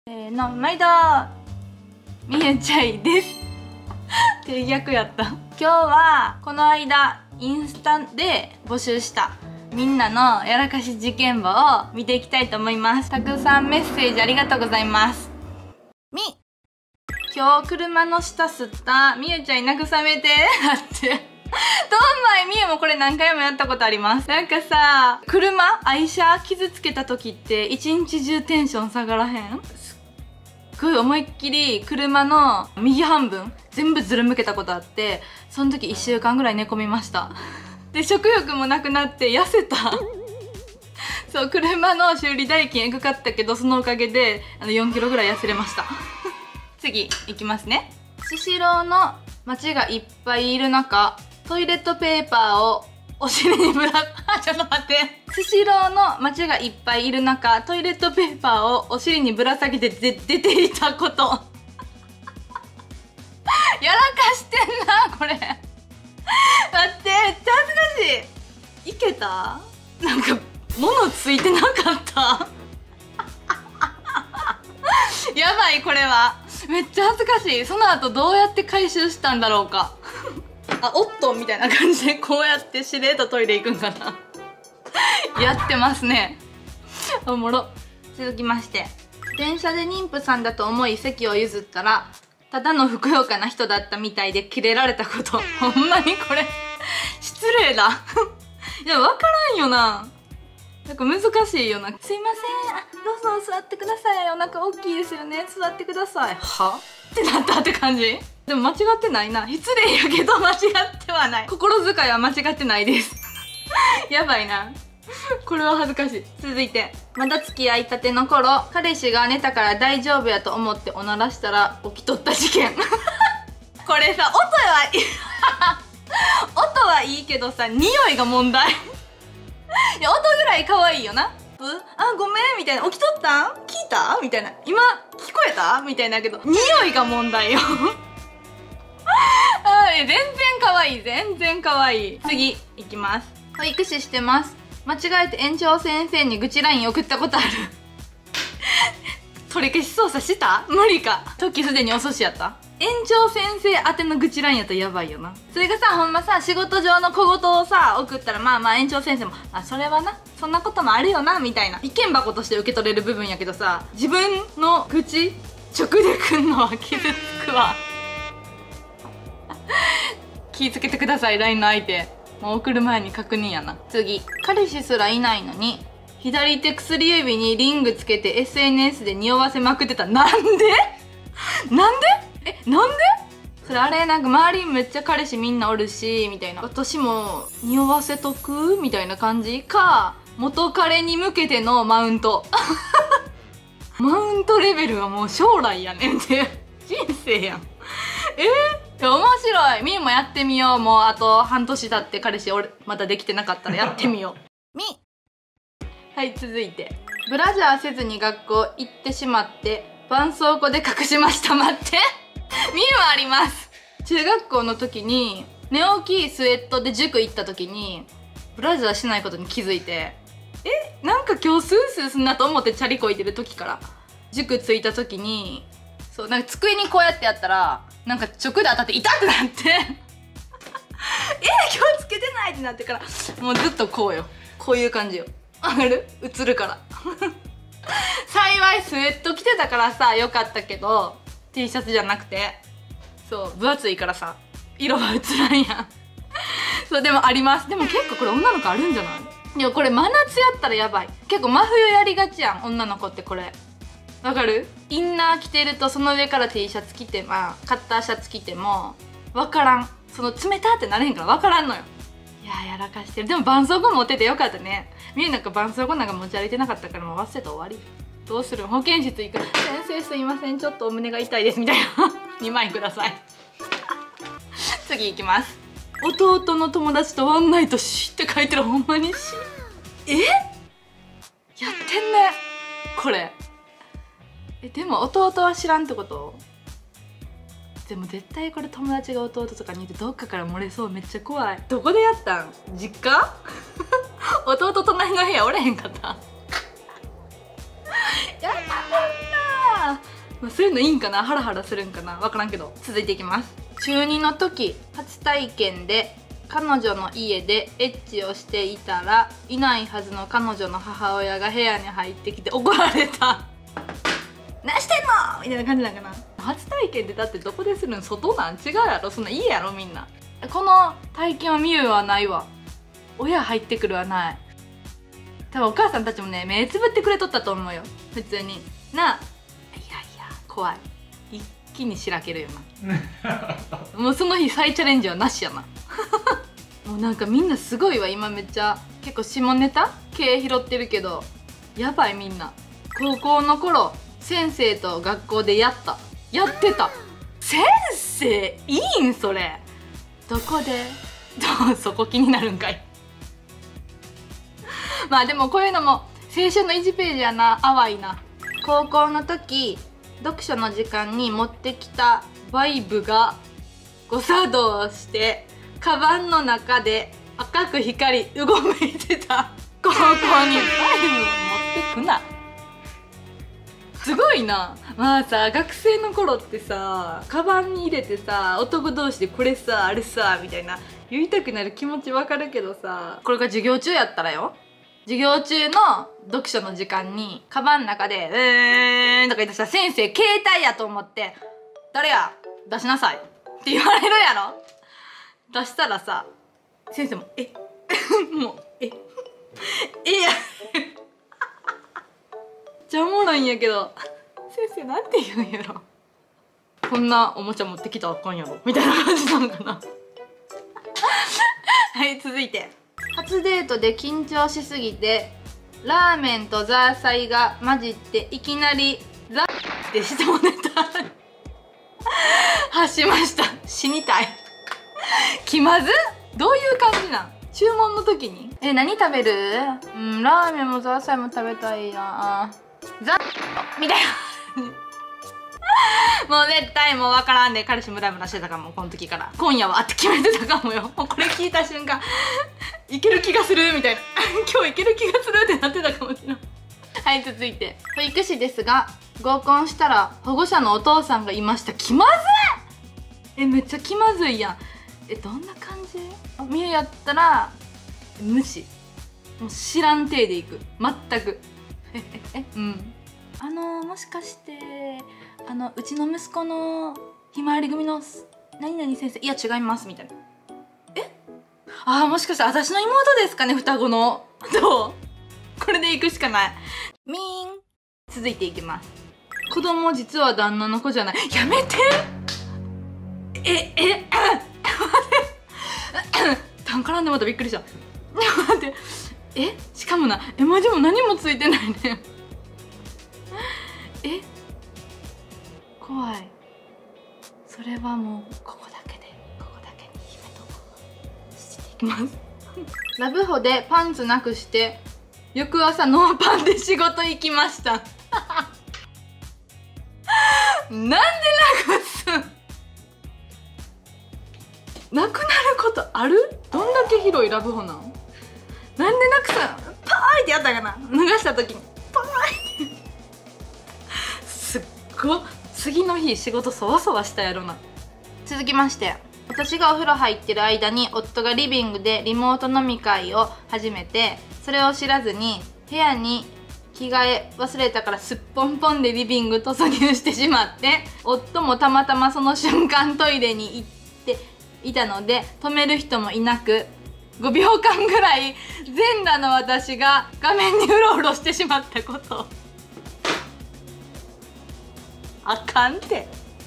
毎度みゆちゃいです定逆やった。今日はこの間インスタで募集したみんなのやらかし事件簿を見ていきたいと思います。たくさんメッセージありがとうございます。今日車の下吸ったみゆちゃん慰めてだってどんまいみゆもこれ何回もやったことあります。なんかさ、愛車傷つけた時って一日中テンション下がらへん？すっごい思いっきり車の右半分全部ずるむけたことあって、その時1週間ぐらい寝込みましたで食欲もなくなって痩せたそう、車の修理代金エグかったけど、そのおかげで4キロぐらい痩せれました次いきますね。スシローの街がいっぱいいる中、トイレットペーパーをお尻にぶらちょっと待って。スシローの街がいっぱいいる中、トイレットペーパーをお尻にぶら下げて出ていたことやらかしてんなこれ待って、めっちゃ恥ずかしい。いけた？なんか物ついてなかったやばい、これはめっちゃ恥ずかしい。その後どうやって回収したんだろうかおっとみたいな感じでこうやってしれっとトイレ行くんかなやってますねおもろ。続きまして、電車で妊婦さんだと思い席を譲ったらただのふくよかな人だったみたいでキレられたことほんまにこれ失礼だいや、分からんよな。なんか難しいよな。すいません、どうぞ座ってください。お腹大きいですよね。座ってください。はってなったって感じ。でも間違ってないな。失礼やけど間違ってはない。心遣いは間違ってないですやばいな。これは恥ずかしい。続いて、まだ付き合いたての頃、彼氏が寝たから大丈夫やと思っておならしたら起きとった事件これさ、音はいいけどさ、匂いが問題いや、音ぐらい可愛いよな。あ、ごめんみたいな。起きとったん？聞いた？みたいな。今聞こえた？みたいなけど、匂いが問題よ全然可愛い、全然可愛い。次いきます。保育士してます。間違えて園長先生に愚痴 LINE 送ったことある取り消し操作した？無理か。時すでに遅しやった。園長先生宛ての愚痴 LINE やったらやばいよな。それがさ、ほんまさ、仕事上の小言をさ送ったら、まあ園長先生もそれはな、そんなこともあるよなみたいな意見箱として受け取れる部分やけどさ、自分の愚痴直でくんのは傷つくわ気ぃつけてください、 LINE の相手。もう送る前に確認やな。次、彼氏すらいないのに左手薬指にリングつけて SNS で匂わせまくってた。なんでなんでなんでそれ、あれなんか周りめっちゃ彼氏みんなおるしみたいな、私も匂わせとくみたいな感じか、元彼に向けてのマウントマウントレベルはもう将来やねんって人生やん。面白い。みーもやってみよう。もうあと半年経って彼氏まだできてなかったらやってみようはい、続いて、ブラジャーせずに学校行ってしまって絆創膏で隠しました。待ってみーもあります。中学校の時に寝起きスウェットで塾行った時にブラジャーしないことに気づいて、なんか今日スースーすんなと思ってチャリこいてる時から塾着いた時に、そう、なんか机にこうやってやったらなんか直で当たって痛くなって気をつけてないってなってからもうずっとこうよ。こういう感じよ。ある？映るから幸いスウェット着てたからさよかったけど、 T シャツじゃなくて、そう分厚いからさ色は映らんやんそうでもあります。でも結構これ女の子あるんじゃない？でもこれ真夏やったらやばい。結構真冬やりがちやん女の子って。これわかる？インナー着てるとその上から T シャツ着て、カッターシャツ着てもわからん。その冷たってなれへんからわからんのよ。いややらかしてる。でも絆創膏持っててよかったね。みゆなんか絆創膏なんか持ち歩いてなかったからもう忘れたら終わり。どうする？保健室行く。先生すいません、ちょっとお胸が痛いですみたいな2枚ください次いきます。弟の友達とワンナイトしって書いてる。ほんまにしやってんねこれ。でも弟は知らんってこと？でも絶対これ友達が弟とかにいてどっかから漏れそう。めっちゃ怖い。どこでやったん？実家弟隣の部屋おれへんかったやったんな。 そういうのいいんかな、ハラハラするんかな、分からんけど。続いていきます。中2の時初体験で彼女の家でエッチをしていたら、いないはずの彼女の母親が部屋に入ってきて怒られた。何してんのみたいな感じなんかな。初体験でだってどこでするん、外なん違うやろ、そんな家やろみんな。この体験はみゆはないわ。親入ってくるはない。多分お母さんたちもね、目つぶってくれとったと思うよ、普通にな。いやいや怖い、一気にしらけるよな。もうその日再チャレンジはなしやな。もうなんかみんなすごいわ、今めっちゃ結構下ネタ系拾ってるけど、やばい。みんな高校の頃先生と学校でやってた。先生いいんそれ、どこでそこ気になるんかい。まあでもこういうのも青春の1ページやな。淡いな。高校の時読書の時間に持ってきたバイブが誤作動してカバンの中で赤く光りうごめいてた。高校にバイブを持ってくな。すごいな。まあさ、学生の頃ってさ、カバンに入れてさ、男同士でこれさあれさみたいな言いたくなる気持ちわかるけどさ、これが授業中やったらよ、授業中の読書の時間にカバンの中で「とか言ってさ、先生携帯やと思って「誰や出しなさい」って言われるやろ。出したらさ、先生も「えもうえや」めっちゃおもろいんやけど、先生なんて言うんやろ。こんなおもちゃ持ってきたらあかんやろみたいな感じなのかな。はい、続いて。初デートで緊張しすぎてラーメンとザーサイが混じっていきなりザーって下ネタ発しました。死にたい。気まず。どういう感じなん、注文の時に。何食べる？ラーメンもザーサイも食べたいな。ザーみたいな。もう絶対もう分からんで、彼氏ムラムラしてたかも。この時から今夜はって決めてたかもよ。もうこれ聞いた瞬間いける気がするみたいな。今日いける気がするってなってたかもしれない。はい、続いて。保育士ですが合コンしたら保護者のお父さんがいました。気まずい。めっちゃ気まずいやん。どんな感じ？みゆやったら無視。もう知らん体でいく。全く。もしかしてうちの息子のひまわり組の何々先生、いや違いますみたいな。もしかして私の妹ですかね、双子の。どう？これでいくしかない。みーん。続いていきます。子供実は旦那の子じゃない。やめて。タン絡んでまたびっくりした。待って。しかもな、絵文字も何もついてないね。怖い。それはもうここだけに秘めとこう。していきます。ラブホでパンツなくして翌朝ノーパンで仕事行きました。なんでなくすん？なくなることある？どんだけ広いラブホなん？なんでなくすん？パーイってやったかな、脱がした時にパーイってすっごい。次の日仕事そわそわしたやろな。続きまして、私がお風呂入ってる間に夫がリビングでリモート飲み会を始めて、それを知らずに部屋に着替え忘れたからすっぽんぽんでリビング突入してしまって、夫もたまたまその瞬間トイレに行っていたので止める人もいなく、5秒間ぐらい全裸の私が画面にうろうろしてしまったことを。あかんて。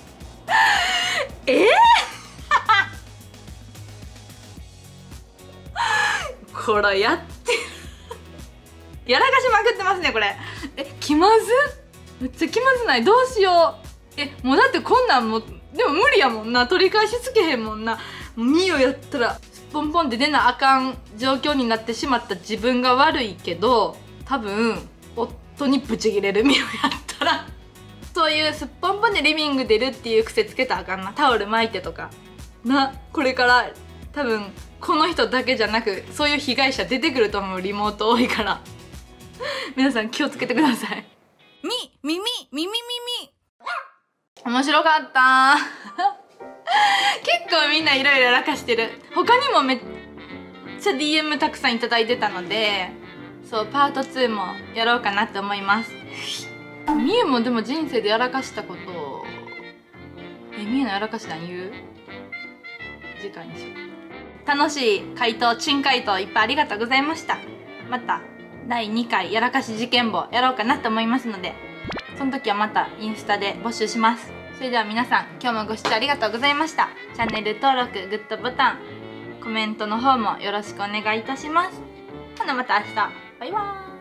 これやってる。やらかしまくってますねこれ。気まず。めっちゃ気まずない？どうしよう。もうだってこんなんもうでも無理やもんな。取り返しつけへんもんな。ミオやったらスポンポンって出なあかん状況になってしまった自分が悪いけど、多分夫にブチギレる。ミオやったらそういうすっぽんぽんでリビング出るっていう癖つけたらあかんな。タオル巻いてとかな。これから多分この人だけじゃなくそういう被害者出てくると思う。リモート多いから皆さん気をつけてください。みみみみみみみ面白かった結構みんないろいろやらかしてる。他にもめっちゃ DM たくさんいただいてたので、そうパート2もやろうかなって思います。みゆもでも人生でやらかしたこと、みゆのやらかしなん言う？次回にしよう。楽しい回答、珍回答いっぱいありがとうございました。また第2回やらかし事件簿やろうかなと思いますので、その時はまたインスタで募集します。それでは皆さん、今日もご視聴ありがとうございました。チャンネル登録、グッドボタン、コメントの方もよろしくお願いいたします。ほなまた明日。バイバーイ。